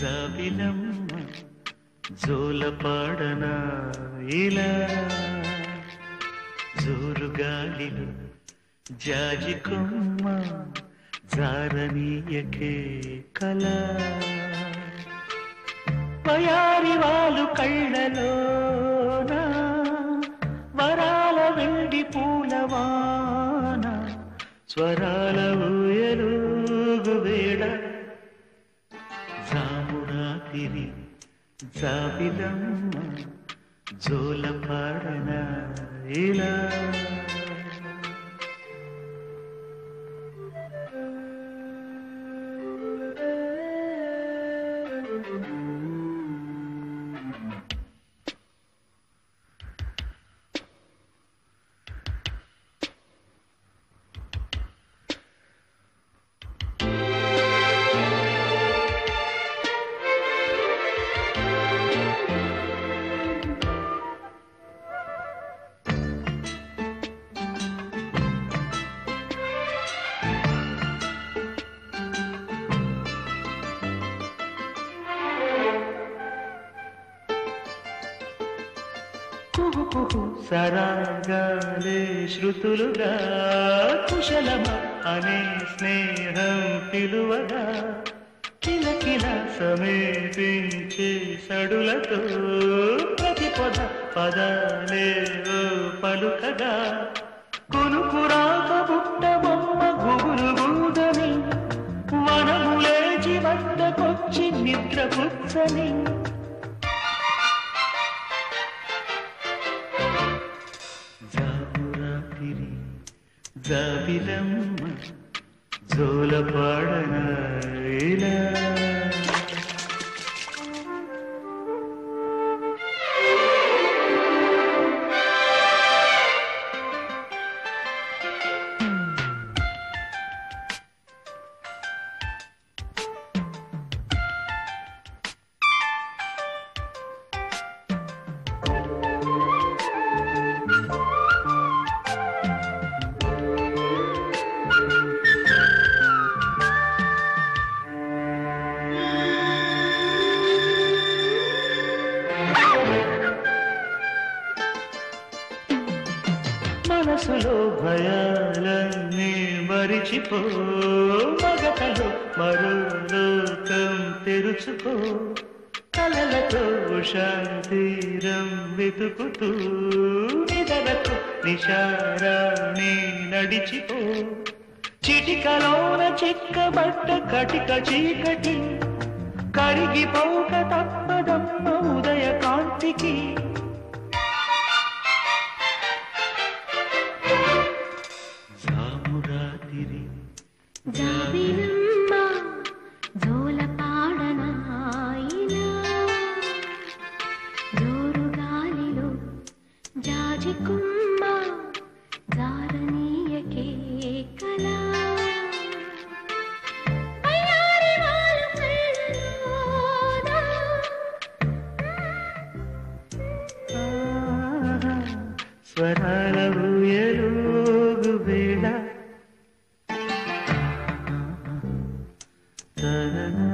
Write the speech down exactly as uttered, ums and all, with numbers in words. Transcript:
జాబిలమ్మ జోలపాడన ఇలా జోరుగాలిలో జాజి కొమ్మ జారనీయకే కళ వయారి వాళ్ళు కళ్ళలోన వరాల వెండి పూలవాన స్వరాల ఊయలుగు వేళ జామురాతిరి జాబిలమ్మ జోలపాడన ఇలా సరాగాలే శృతులుగా కుశలమ అనే స్నేహం పిలువగా కిలకిల సమేపించే సడులతో ప్రతి పద పదాలే పలుకగా కొనుకురాక బుట్ట బొమ్మ గుబురు బూదని వనములేచి వద్దకొచ్చి నిద్ర పుచ్చని జాబిలమ్మ జోలపాడన ఇలా మనసులో భయాలన్నీ మరిచిపో మగతలో మరో లోకం తెరుచుకో కలలతో శాంతిరం వెతుకుతూ నిదలకు నిశారాణి నడిచిపో చిటికలోన చిక్కబట్ట కటిక చీకటి కరిగిపోక తప్పదమ్మ ఉదయ కాంతికి జాబిలమ్మ జోలపాడన ఇలా జోరుగాలిలో జాజి కొమ్మ జారనీయకే కళ వయారి వాళ్ళు కళ్ళలోన స్వరాల ఊయలుగు వేళ da da da